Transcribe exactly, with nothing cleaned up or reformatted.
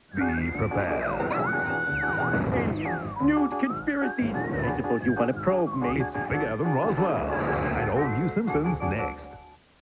Be prepared. Aliens, nude conspiracies. I suppose you want to probe me. It's bigger than Roswell. And all new Simpsons next.